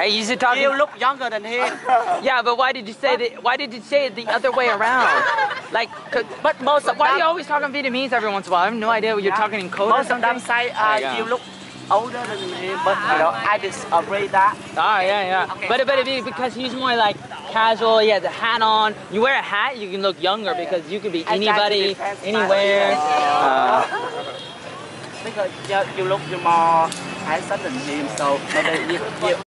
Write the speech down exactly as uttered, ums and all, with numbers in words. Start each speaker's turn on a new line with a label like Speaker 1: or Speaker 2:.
Speaker 1: Hey, you should talk.
Speaker 2: You look younger than him.
Speaker 1: Yeah, but why did you say that? Why did you say it the other way around? Like,
Speaker 2: but most of
Speaker 1: why
Speaker 2: them,
Speaker 1: are you always talking Vietnamese every once in a while? I have no idea what you're
Speaker 2: yeah,
Speaker 1: talking in code.
Speaker 2: Most of them say uh,
Speaker 1: you,
Speaker 2: you look older than him, but you know I disagree that.
Speaker 1: Oh yeah, yeah.
Speaker 2: Okay.
Speaker 1: But but if, because he's more like casual, he has a hat on. You wear a hat, you can look younger because you could be anybody, anywhere. Uh,
Speaker 2: Because you, you look more handsome than him, so maybe you, you